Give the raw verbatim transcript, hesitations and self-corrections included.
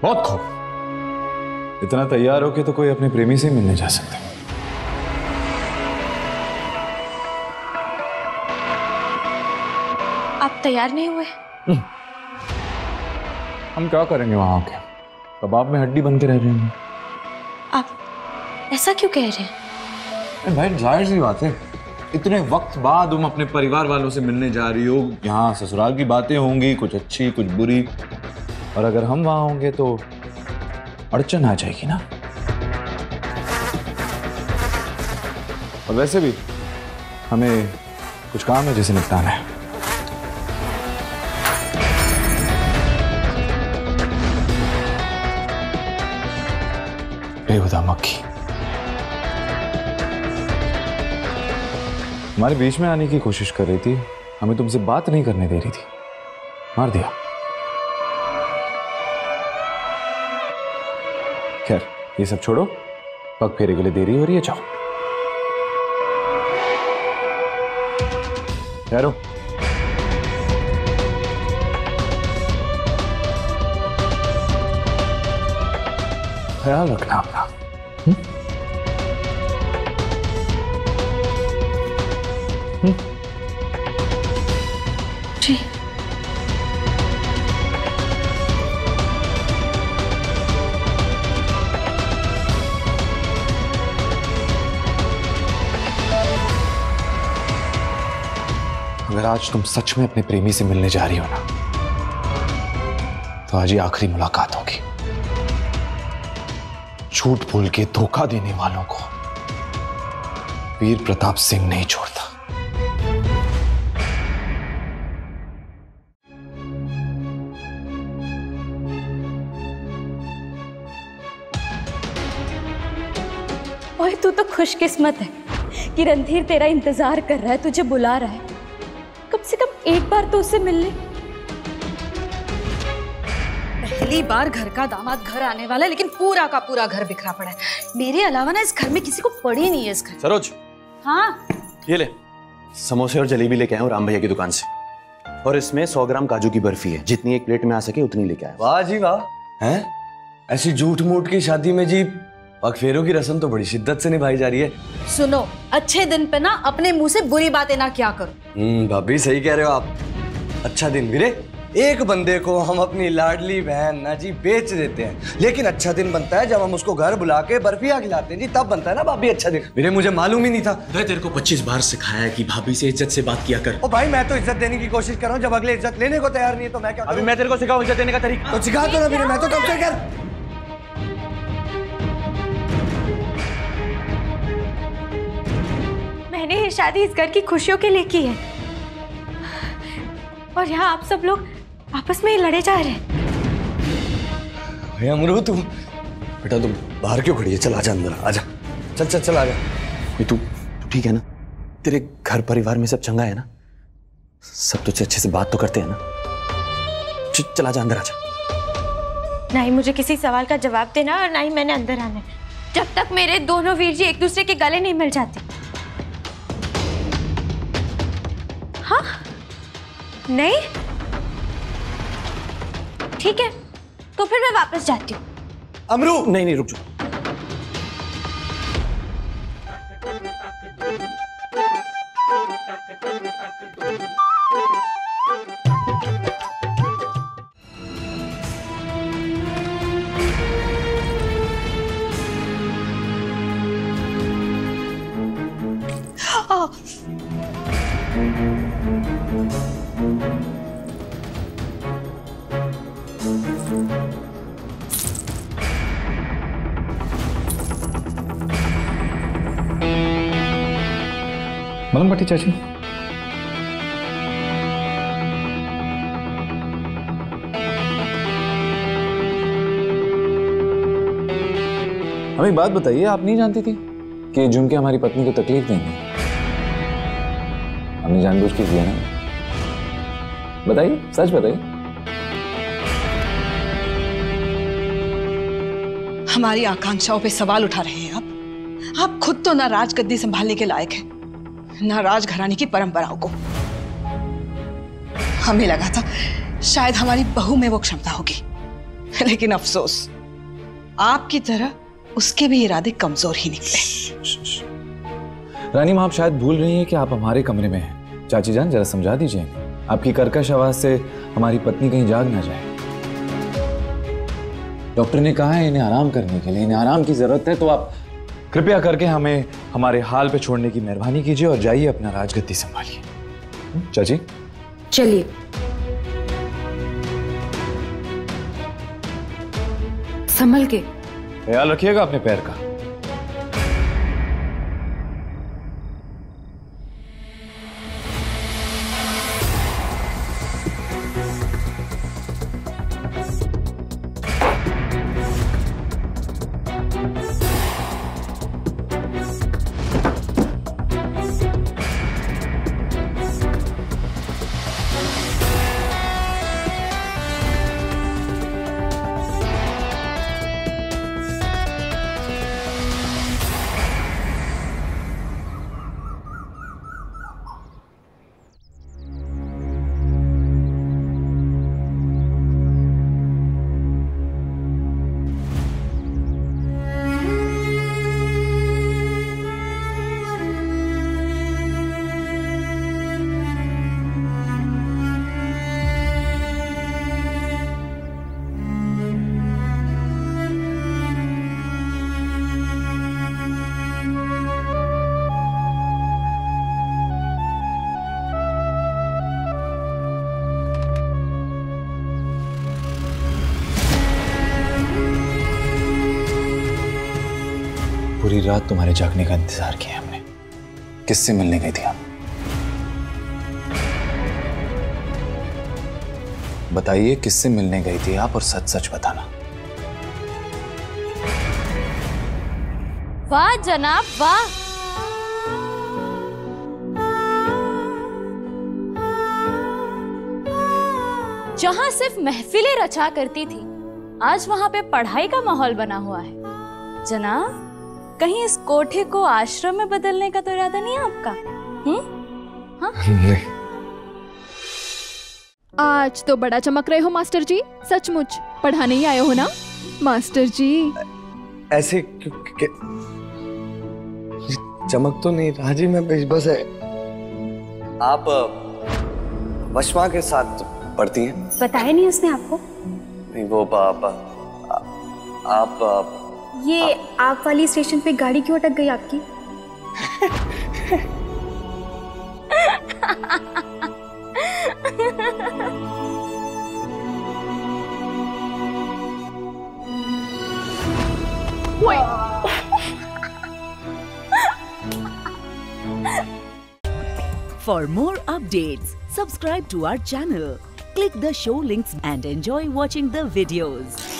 बहुत खूब। इतना तैयार हो के तो कोई अपने प्रेमी से मिलने जा सकता है। आप तैयार नहीं हुए? हम क्या करेंगे वहां आके? कबाब में हड्डी बनते रह रहे हैं। आप ऐसा क्यों कह रहे हैं? भाई जाहिर सी बात है, इतने वक्त बाद तुम अपने परिवार वालों से मिलने जा रही हो। यहाँ ससुराल की बातें होंगी, कुछ अच्छी कुछ बुरी, और अगर हम वहां होंगे तो अड़चन आ जाएगी ना। और वैसे भी हमें कुछ काम है जिसे निपटाना है। बेहुदा मक्खी हमारे बीच में आने की कोशिश कर रही थी, हमें तुमसे बात नहीं करने दे रही थी, मार दिया। खैर ये सब छोड़ो, पग फेरे के लिए देरी हो रही है, जाओ ठहरो। ख्याल रखना अपना। हुँ? हुँ? जी। अगर आज तुम सच में अपने प्रेमी से मिलने जा रही हो ना, तो आज ही आखिरी मुलाकात होगी। झूठ बोल के धोखा देने वालों को वीर प्रताप सिंह नहीं छोड़ता। ओए तू तो खुशकिस्मत है कि रणधीर तेरा इंतजार कर रहा है, तुझे बुला रहा है। कम से कम एक बार तो उससे मिल ले। पहली बार घर का दामाद घर आने वाला है, लेकिन पूरा का पूरा घर बिखरा पड़ा है। मेरे अलावा ना इस घर में किसी को पड़ी नहीं है इस घर। सरोज, हाँ ये ले, समोसे और जलेबी लेके आए हूँ राम भैया की दुकान से, और इसमें सौ ग्राम काजू की बर्फी है, जितनी एक प्लेट में आ सके उतनी लेके आए। वाह जी वाह, हैं? ऐसी झूठ मूठ की शादी में जी पगफेरों की रस्म तो बड़ी शिद्दत से निभाई जा रही है। सुनो, अच्छे दिन पे ना अपने मुंह से बुरी बातें ना क्या करो। हम्म भाभी सही कह रहे हो आप। अच्छा दिन वीरे, एक बंदे को हम अपनी लाडली बहन ना जी बेच देते हैं, लेकिन अच्छा दिन बनता है जब हम उसको घर बुला के बर्फियां खिलाते हैं जी, तब बनता है ना भाभी अच्छा दिन। वीरे मुझे मालूम ही नहीं था। तेरे को पच्चीस बार सिखाया है कि भाभी से इज्जत से बात किया कर। ओ भाई मैं तो इज्जत देने की कोशिश कर रहा हूँ, जब अगले इज्जत लेने को तैयार नहीं है तो मैं क्या अभी मैं तेरे को सिखाऊं इज्जत देने का तरीका? तो सिखा दो ना वीरे, मैं तो कब से कर। मैंने ये शादी इस घर की खुशियों के लिए की है, और यहाँ आप सब लोग आपस में ही लड़े जा रहे हैं। भैया अमरू तू बेटा तुम बाहर क्यों खड़ी है? चल आजा अंदर, आजा, चल चल चल आजा। तू तू ठीक है ना? तेरे घर परिवार में सब चंगा है ना? सब तुझसे अच्छे से बात तो करते हैं ना? चल आजा अंदर, आजा। ना ही मुझे किसी सवाल का जवाब देना और ना ही मैंने अंदर आना, जब तक मेरे दोनों वीर जी एक दूसरे के गले नहीं मिल जाते। हाँ नहीं, ठीक है, तो फिर मैं वापस जाती हूँ। अमरू नहीं नहीं रुक जाओ। मलम भट्टी चाची, हमें एक बात बताइए, आप नहीं जानती थी कि झुमके हमारी पत्नी को तकलीफ देंगे? हमने जानबूझ के किया ना? बताइए, सच बताइए। हमारी आकांक्षाओं पे सवाल उठा रहे हैं आप। आप खुद तो ना राजगद्दी संभालने के लायक हैं, ना राजघराने की परंपराओं को। हमें लगा था शायद हमारी बहू में वो क्षमता होगी, लेकिन अफसोस, आपकी तरह उसके भी इरादे कमजोर ही निकले। रानी माँ, आप शायद भूल रही हैं कि आप हमारे कमरे में हैं। चाची जान, जरा समझा दीजिए इन्हें। आपकी कर्कश आवाज से हमारी पत्नी कहीं जाग ना जाए। डॉक्टर ने कहा है इन्हें आराम करने के लिए, इन्हें आराम की जरूरत है, तो आप कृपया करके हमें हमारे हाल पे छोड़ने की मेहरबानी कीजिए और जाइए अपना राजगद्दी संभालिए। चाची चलिए। संभल के। ख्याल रखिएगा अपने पैर का। पूरी रात तुम्हारे जागने का इंतजार किया हमने। किससे मिलने गई थी आप? बताइए किससे मिलने गई थी आप, और सच सच बताना। वाह जनाब वाह, जहां सिर्फ महफिलें रचा करती थी, आज वहां पे पढ़ाई का माहौल बना हुआ है। जनाब, कहीं इस कोठे को आश्रम में बदलने का तो इरादा नहीं है आपका? हम्म? हाँ? नहीं। आज तो बड़ा चमक रहे हो मास्टर जी, सचमुच पढ़ाने ही आए हो ना मास्टर जी? ऐसे क्यों? चमक तो नहीं राजी, मैं बस है। आप वशमा के साथ पढ़ती हैं? बताया नहीं उसने आपको? नहीं, वो आप आप, आप ये आप वाली स्टेशन पे गाड़ी क्यों अटक गई आपकी? For more updates, subscribe to our channel, click the show links and enjoy watching the videos.